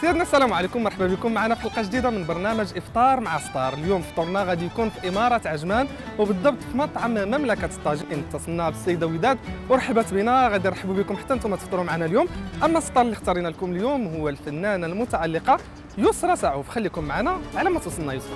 سيدنا السلام عليكم، مرحبا بكم معنا في حلقه جديده من برنامج افطار مع ستار. اليوم فطورنا غادي يكون في اماره عجمان وبالضبط في مطعم مملكه الطاجين. اتصلنا بالسيده وداد ورحبت بنا، غادي نرحبوا بكم حتى انتم تفطروا معنا اليوم. اما الستار اللي اختارينا لكم اليوم هو الفنانه المتالقه يسرى سعوف. خليكم معنا على ما توصلنا يسرى.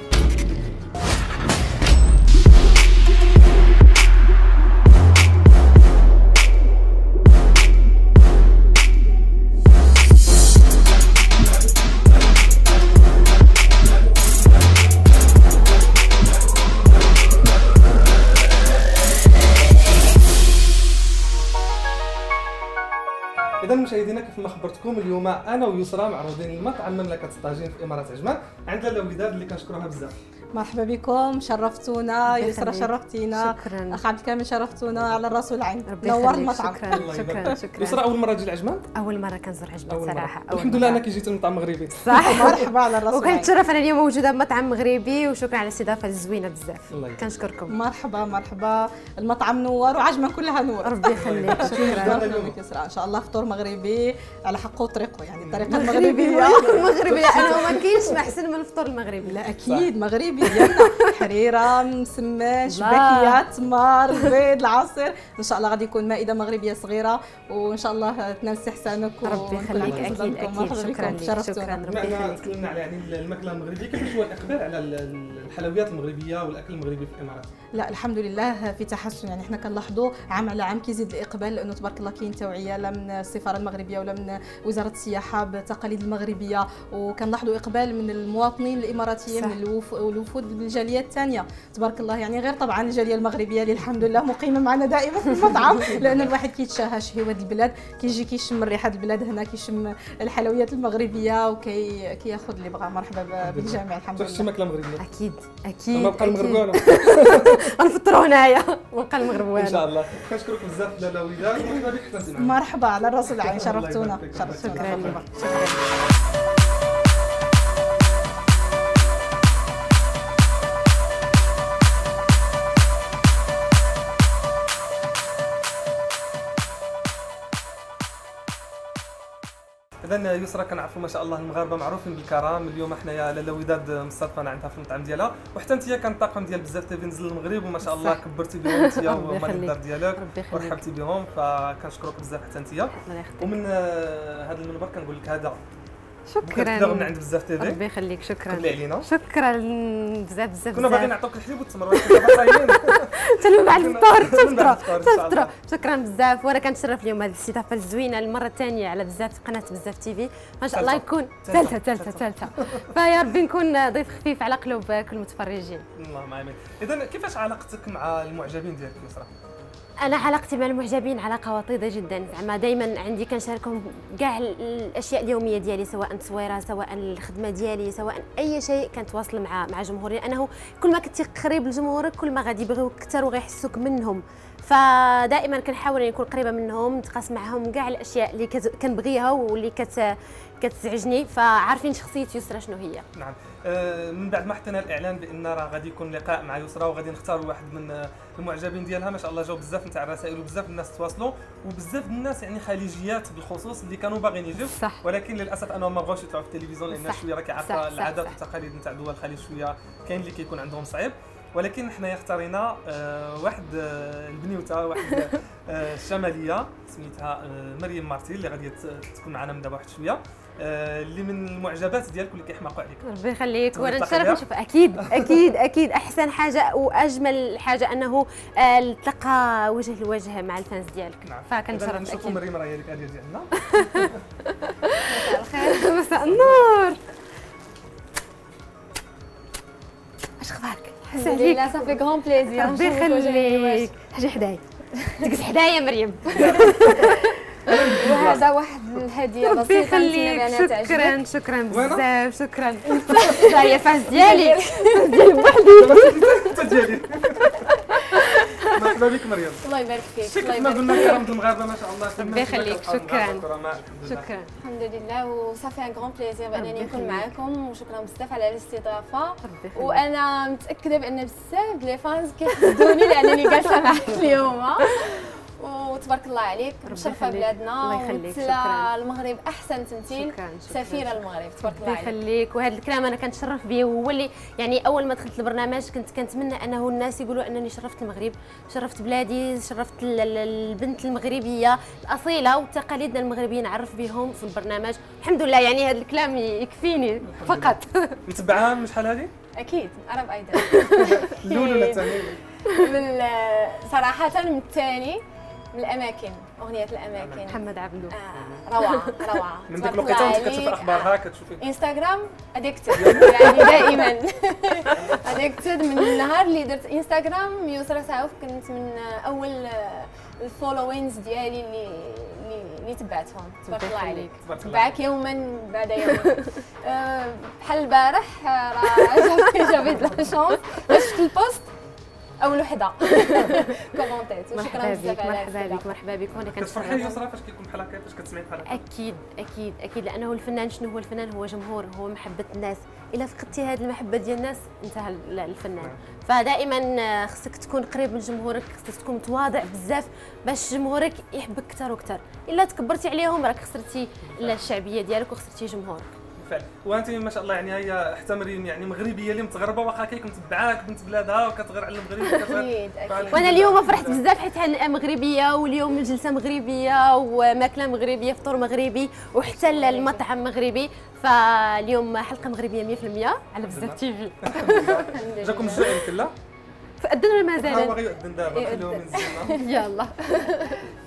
إذا مشاهدينا كيف ما خبرتكم اليوم أنا ويسرى معروضين لمطعم مملكة الطاجين في إمارة عجمان عند لاله وداد اللي كنشكروها بزاف. مرحبا بكم، شرفتونا. يسرى شرفتينا. شكرا. اخ عبد الكامل شرفتونا على الراس والعين. نور المطعم. شكرا. يسرى أول مرة تجي لعجمان؟ اول مره كنزور عجمان صراحه. الحمد لله أنا كي جيت للمطعم مغربي. صح. مرحبا على الراس والعين. وكنتشرف انا اليوم موجوده بمطعم مغربي، وشكرا على الاستضافه الزوينه بزاف. كنشكركم. مرحبا. المطعم نور وعجمان كلها نور. ربي يخليك. شكرا. يسرى ان شاء الله فطور مغربي على حقه وطريقه، يعني الطريقه المغربيه. مغربي انا ما كاينش ما احسن من الفطور المغربي. لا اكيد مغربي ديالنا، حريره، مسمن، شباكيات، تمر، بيض، العصير. ان شاء الله غادي يكون مائده مغربيه صغيره وان شاء الله تنال استحسانك. ربي يخليك. اكيد شكرا لك. شكرا. ربي يخليك. تكلمنا على يعني الماكله المغربيه، كيفاش هو الاقبال على الحلويات المغربيه والاكل المغربي في الامارات؟ لا الحمد لله في تحسن، يعني احنا كنلاحظوا عام على عام كيزيد الاقبال، لانه تبارك الله كاين توعيه لا من السفاره المغربيه ولا من وزاره السياحه بالتقاليد المغربيه، وكنلاحظوا اقبال من المواطنين الاماراتيين من الوفود الجاليه الثانيه تبارك الله. يعني غير طبعا الجاليه المغربيه اللي الحمد لله مقيمه معنا دائما في المطعم، لان الواحد كيتشاهى شهوه البلاد، كيجي كيشم ريحه البلاد هنا، كيشم الحلويات المغربيه وكياخذ اللي بغى. مرحبا بالجميع الحمد لله. شي ماكله مغربيه؟ اكيد. ما بقى المغرب والو. غنفطروا هنايا ونبقى المغرب والو. ان شاء الله. كنشكرك بزاف لاله وداد، مرحبا بك حتى انت. مرحبا على الراس والعين، شرفتونا. شكرا لك. اذا يسرى كنعرفوا ما شاء الله المغاربه معروفين بالكرم. اليوم حنايا لاله وداد مستضفانا عندها في المطعم ديالها، وحتى انت كان الطاقم ديال بزاف تيفي نزل المغرب وما شاء الله كبرتي بهم انت ومال الدار ديالك ورحبتي بهم، فكنشكرك بزاف حتى انت. ومن هذا المنبر كنقول لك هذا شكرا من عند بزاف تيفي. ربي يخليك. شكرا علينا. شكرا بزاف. كنا باغيين نعطوك الحليب والتمر ولكن دابا صايمين. تلو مع الفطور تفطروا. شكرا بزاف، وانا كنتشرف اليوم هذه الاستضافه الزوينه المره الثانيه على بزاف قناه بزاف تيفي. ما شاء الله يكون ثالثه. فيا ربي نكون ضيف خفيف على قلوب كل المتفرجين. اللهم امين. اذا كيفاش علاقتك مع المعجبين ديالك يسرى؟ انا علاقتي مع المعجبين علاقه وطيده جدا، زعما دائما عندي كنشاركهم كاع الاشياء اليوميه ديالي، سواء التصويره، سواء الخدمه ديالي، سواء اي شيء كنتواصل مع جمهوري، لانه كل ما كنتي قريب لجمهورك كل ما غادي يبغيوك اكثر وغيحسوك منهم. فدائما كنحاول نكون قريبه منهم، نتقاسم معهم كاع الاشياء اللي كنبغيها واللي كتزعجني، فعارفين شخصيه يسرى شنو هي. نعم. من بعد ما حطينا الاعلان بان راه غادي يكون لقاء مع يسرى وغادي نختاروا واحد من المعجبين ديالها، ما شاء الله جاو بزاف نتاع الرسائل وبزاف الناس تواصلوا، وبزاف الناس يعني خليجيات بالخصوص اللي كانوا باغيين يجيو، ولكن للاسف انهم ما بغاوش يطلعوا في التلفزيون لان شويه راكي عارفه العادات والتقاليد نتاع دول الخليج شويه كاين اللي كيكون عندهم صعيب. ولكن حنايا اختارينا واحد البنيوته، واحد الشماليه سميتها مريم مارتي اللي غادي تكون معنا من دابا واحد شويه، اللي من المعجبات ديالك واللي كيحماقوا عليك. ربي يخليك. وانا نتشرف نشوف اكيد احسن حاجه واجمل حاجه انه تلقى وجه لوجه مع الفانز ديالك. نعم. فكنتشرف اكيد. نشوفوا مريم راه هي ديك هذه ديالنا. مساء الخير. مساء النور. اش اخبارك؟ الحمد لله صافي كغون بليزير. ربي يخليك. حاجه حدايا تجلس حدايا مريم. وهذا واحد الهديه بسيطه. ربي يخليك. شكرا بزاف. شكرا. هي فاز ديالي بوحدي. مرحبا بك مريم. الله يبارك فيك. الله يبارك فيك. ما قلنا كرامة المغاربه ما شاء الله. ربي يخليك. شكرا. الحمد لله وصافي ان غران بليزير بانني نكون معكم، وشكرا بزاف على الاستضافه. وانا متاكده بان بزاف لي فانز كيحسدوني لانني جالسه معك اليوم، وتبارك الله عليك مشرفه بلادنا ومثل المغرب احسن تمثيل. سفيره المغرب تبارك الله عليك. يخليك. وهذا الكلام انا كنتشرف به، وهو اللي يعني اول ما دخلت البرنامج كنت كنتمنى انه الناس يقولوا انني شرفت المغرب، شرفت بلادي، شرفت البنت المغربيه الاصيله وتقاليدنا المغربيه نعرف بهم في البرنامج. الحمد لله يعني هذا الكلام يكفيني فقط. متبعها من شحال هذه؟ اكيد عرب ايضا. الاول ولا الثاني؟ صراحه من الثاني، من الاماكن، اغنيه الاماكن محمد عبدو. روعه روعه. من ديك الوقيته وانت كتشوفي اخبارها كتشوفي انستغرام اديكتد يعني دائما اديكتد. من النهار اللي درت انستغرام يسرى سعوف كنت من اول الفولوينز ديالي اللي تبعتهم. تبارك الله عليك. تبعك يوما بعد يوم. بحال البارح راه جافي لا شونس شفت البوست اول وحده كومونتيت. مرحبا بك مرحبا بك مرحبا بك. وانا كتفرحي يسرى فاش كيكون بحال هكا، فاش كتسمعي بحال هكا؟ اكيد اكيد اكيد، لانه الفنان شنو هو؟ الفنان هو جمهور، هو محبه الناس. الا فقدتي هذه المحبه ديال الناس انتهى الفنان. فدائما خصك تكون قريب من جمهورك، خصك تكون متواضع بزاف باش جمهورك يحبك اكثر واكثر. الا تكبرتي عليهم راك خسرتي الشعبيه ديالك وخسرتي جمهورك. بالفعل. وانت ما شاء الله يعني هي احتمرين يعني مغربيه اللي متغربه، واخا كيك متبعاك بنت بلادها وكتغير على المغرب اكيد. وانا اليوم فرحت بزاف حيت مغربيه، واليوم جلسه مغربيه وماكله مغربيه، فطور مغربي، وحتى المطعم مغربي. فاليوم حلقه مغربيه 100% على بزاف تي في. جاكم الجوع يمكن لا؟ فأذن ولا مازال؟ هو غيؤذن دابا خليهم ينزلوا. يلا.